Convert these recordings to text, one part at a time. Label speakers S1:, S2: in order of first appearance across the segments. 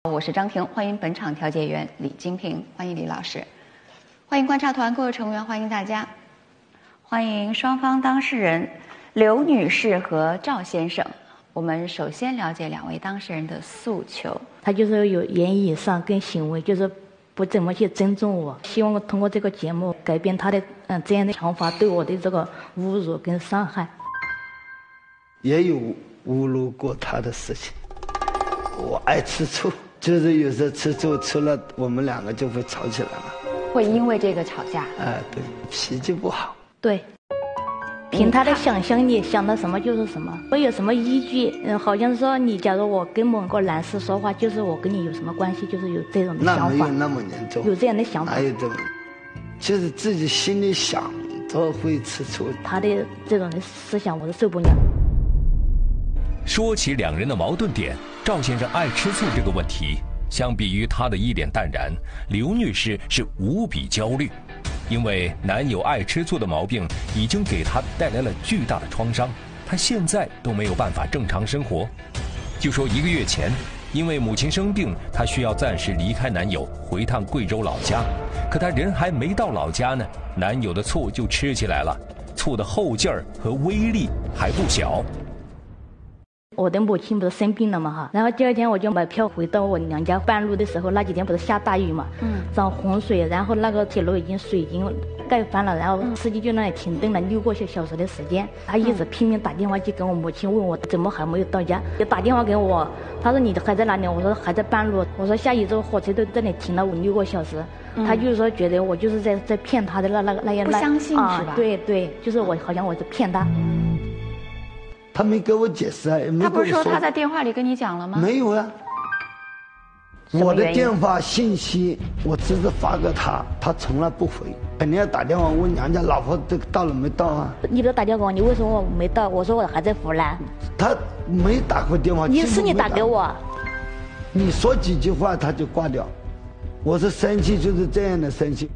S1: 我是张婷，欢迎本场调解员李金平，欢迎李老师，欢迎观察团各位成员，欢迎大家，欢迎双方当事人刘女士和赵先生。我们首先了解两位当事人的诉求。
S2: 他就是有言语上跟行为就是不怎么去尊重我，希望通过这个节目改变他的这样的想法，对我的这个侮辱跟伤害。
S3: 也有侮辱过他的事情。我爱吃醋，就是有时候吃醋吃了，我们两个就会吵起来了。
S1: 会因为这个吵架？
S3: 对，脾气不好。
S2: 对，凭他的想象力，想到什么就是什么。我有什么依据？好像说你假如我跟某个男士说话，就是我跟你有什么关系，就是有这种的想法。
S3: 那没有那么严重，
S2: 有这样的想法。
S3: 哪有这么？就是自己心里想都会吃醋。
S2: 他的这种的思想，我是受不了。
S4: 说起两人的矛盾点，赵先生爱吃醋这个问题，相比于他的一脸淡然，刘女士是无比焦虑，因为男友爱吃醋的毛病已经给她带来了巨大的创伤，她现在都没有办法正常生活。就说1个月前，因为母亲生病，她需要暂时离开男友，回趟贵州老家。可她人还没到老家呢，男友的醋就吃起来了，醋的后劲儿和威力还不小。
S2: 我的母亲不是生病了嘛哈，然后第2天我就买票回到我娘家，半路的时候那几天不是下大雨嘛，涨洪水，然后那个铁路水已经盖翻了，然后司机就那里停顿了6个小时的时间，他一直拼命打电话去跟我母亲问我怎么还没有到家，就打电话给我，他说你还在哪里？我说还在半路，我说下一周火车都在那里停了5、6个小时，他就是说觉得我就是在骗他的那样
S1: 不相信是吧？
S2: 对对，就是我好像我是骗他。
S3: 他没给我解释啊，也没跟我
S1: 他不是说他在电话里跟你讲了吗？
S3: 没有啊，我的电话信息我只是发给他，他从来不回，肯定要打电话问娘家老婆这个到了没到啊。
S2: 你不是打电话给我，你为什么我没到？我说我还在湖南。
S3: 他没打过电话。
S2: 你打给我，
S3: 你说几句话他就挂掉。我是生气，就是这样的生气。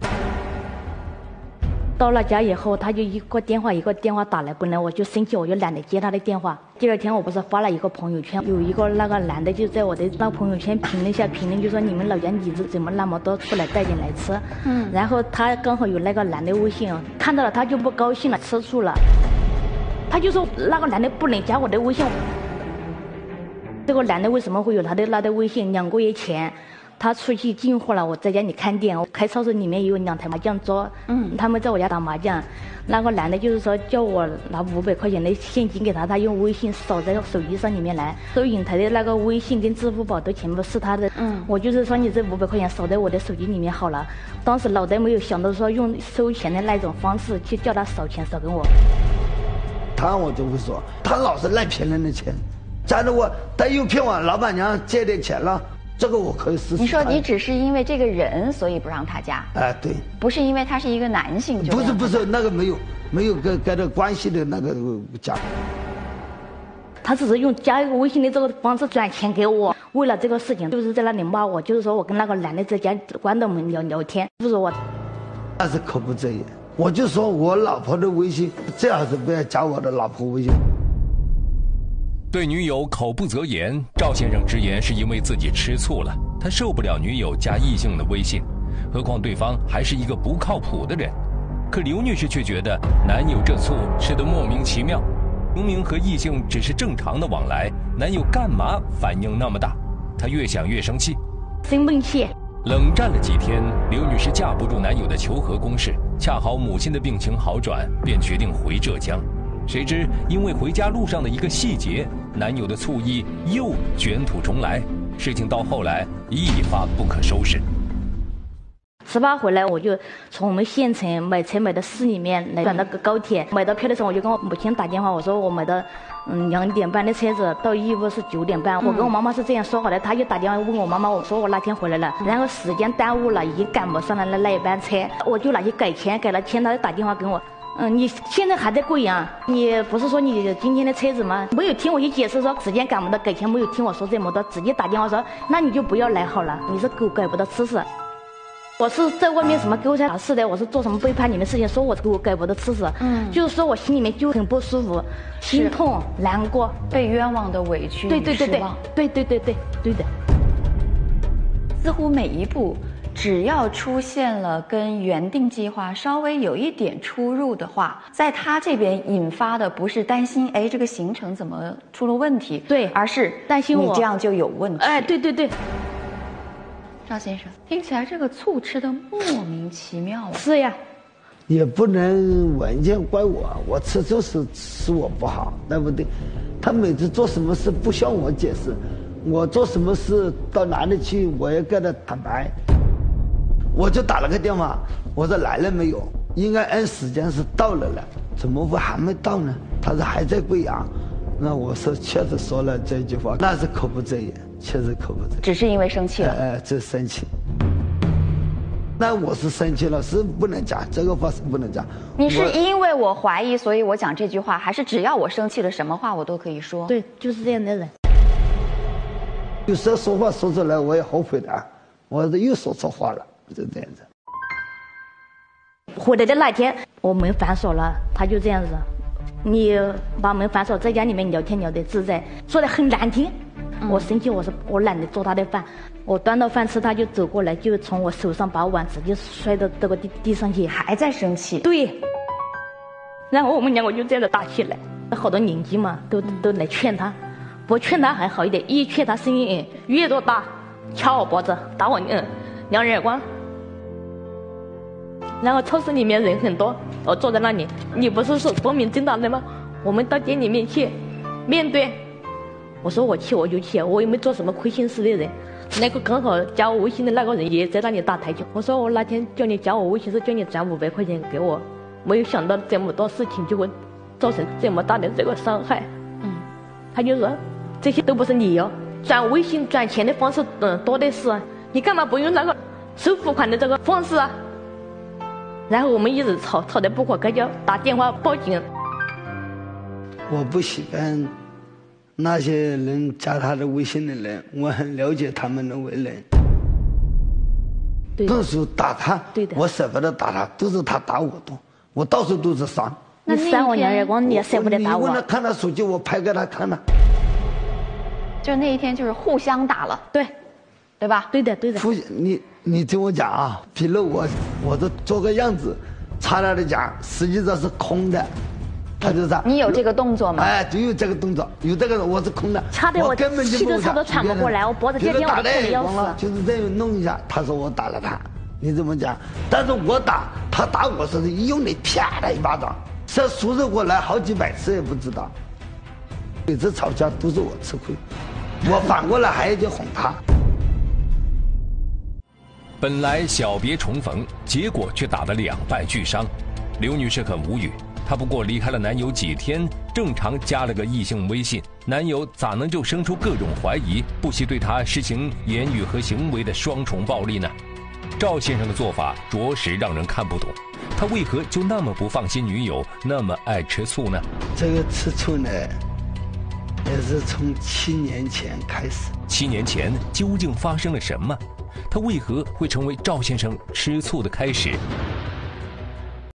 S2: 到了家以后，他就一个电话打来，本来我就生气，我就懒得接他的电话。第2天我不是发了一个朋友圈，有一个那个男的就在我的那朋友圈评论下评论，就说你们老家李子怎么那么多出来带进来吃。然后他刚好有那个男的微信，看到了他就不高兴了，吃醋了，他就说那个男的不能加我的微信。这个男的为什么会有他的那的微信？2个月前他出去进货了，我在家里看店，我开超市里面有2台麻将桌，他们在我家打麻将，那个男的就是说叫我拿500块钱的现金给他，他用微信扫在手机上里面来，收银台的那个微信跟支付宝都全部是他的，我就是说你这500块钱扫在我的手机里面好了，当时脑袋没有想到说用收钱的那种方式去叫他扫钱扫给我。
S3: 我就会说他老是赖骗人的钱，假如他又骗我老板娘借点钱了，这个我可以试试。
S1: 你说你只是因为这个人所以不让他加？
S3: 对，
S1: 不是因为他是一个男性就
S3: 不是那个没有跟这关系的那个加。
S2: 他只是用加一个微信的这个方式转钱给我，为了这个事情就是在那里骂我，就是说我跟那个男的在家关着门聊天，不是我。
S3: 那是口不择言，我就说我老婆的微信最好是不要加我的老婆微信。
S4: 对女友口不择言，赵先生直言是因为自己吃醋了，他受不了女友加异性的微信，何况对方还是一个不靠谱的人。可刘女士却觉得男友这醋吃得莫名其妙，明明和异性只是正常的往来，男友干嘛反应那么大？她越想越生气，
S2: 生闷气。
S4: 冷战了几天，刘女士架不住男友的求和攻势，恰好母亲的病情好转，便决定回浙江。谁知因为回家路上的一个细节，男友的醋意又卷土重来，事情到后来一发不可收拾。
S2: 18回来，我就从我们县城买车买到市里面来转到高铁，买到票的时候我就跟我母亲打电话，我说我买到2点半的车子，到义乌是9点半。我跟我妈妈是这样说好的，她就打电话问我妈妈，我说我那天回来了，然后时间耽误了，已经赶不上了那一班车，我就拿去改签，改了签，她就打电话给我。你现在还在贵阳？你不是说你今天的车子吗？没有听我去解释说时间赶不到改签，没有听我说这么多，直接打电话说那你就不要来好了，你是狗改不到吃屎。我是在外面什么勾三搭四的，我是做什么背叛你们事情，说我改不到吃屎，就是说我心里面就很不舒服，心痛难过，
S1: 被冤枉的委屈，
S2: 对对对对对对对对对的。
S1: 似乎每一步只要出现了跟原定计划稍微有一点出入的话，在他这边引发的不是担心，哎，这个行程怎么出了问题，
S2: 对，
S1: 而是
S2: 担心我
S1: 你这样就有问题。
S2: 哎，对对对，
S1: 赵先生，听起来这个醋吃的莫名其妙啊。
S2: 是呀，
S3: 也不能完全怪我，我吃醋是我不好，对不对？他每次做什么事不向我解释，我做什么事到哪里去，我也跟他坦白。我就打了个电话，我说来了没有？应该按时间是到了了，怎么会还没到呢？他说还在贵阳。那我说确实说了这句话，那是口不择言，确实口不择言。
S1: 只是因为生气了。
S3: 这生气。那我是生气了，是不能讲这个话，是不能讲。
S1: 你是因为我怀疑，所以我讲这句话，还是只要我生气了，什么话我都可以说？
S2: 对，就是这样的人。
S3: 有时候说话说出来，我也后悔的，我又说错话了，就这样子。
S2: 回来的那天，我门反锁了，他就这样子，你把门反锁，在家里面聊天聊得自在，说得很难听。我生气，我说我懒得做他的饭，我端到饭吃，他就走过来，就从我手上把碗直接摔到这个地上去，
S1: 还在生气。
S2: 对。然后我们两个就这样子打起来，好多邻居嘛都来劝他，不劝他还好一点，一劝他声音越多大，掐我脖子，打我两耳光。然后超市里面人很多，我坐在那里，你不是说光明正大的吗？我们到店里面去面对。我说我去我就去，我又没做什么亏心事的人。那个刚好加我微信的那个人也在那里打台球。我说我那天叫你加我微信是叫你转500块钱给我，没有想到这么多事情就会造成这么大的这个伤害。他就说这些都不是理由，转微信转钱的方式多的是，你干嘛不用那个收付款的这个方式啊？然后我们一直吵得不可开交，打电话报警。
S3: 我不喜欢那些人加他的微信的人，我很了解他们的为人。动手打他，
S2: 对的，
S3: 我舍不得打他，都是他打我多，我到处都是伤。
S2: 你扇我两耳光，你也舍不得打我。
S3: 你问他看他手机，我拍给他看了。
S1: 就那一天就是互相打了，对吧？
S2: 对的对的。
S3: 你听我讲啊，比如我这做个样子，擦他的讲，实际上是空的。他就是
S1: 你有这个动作吗？
S3: 哎，就有这个动作，有这个我是空的，
S2: 差点我
S3: 根本就
S2: 气都差不多喘不过来，我脖子这边我痛得要死。
S3: 就是这样弄一下，他说我打了他，你怎么讲？但是我打他打我是一用力啪的一巴掌，这熟着过来好几百次也不知道。每次吵架都是我吃亏，我反过来还要去哄他。
S4: 本来小别重逢，结果却打得两败俱伤。刘女士很无语。她不过离开了男友几天，正常加了个异性微信，男友咋能就生出各种怀疑，不惜对她实行言语和行为的双重暴力呢？赵先生的做法着实让人看不懂，他为何就那么不放心女友，那么爱吃醋呢？
S3: 这个吃醋呢，也是从7年前开始。
S4: 7年前究竟发生了什么？他为何会成为赵先生吃醋的开始？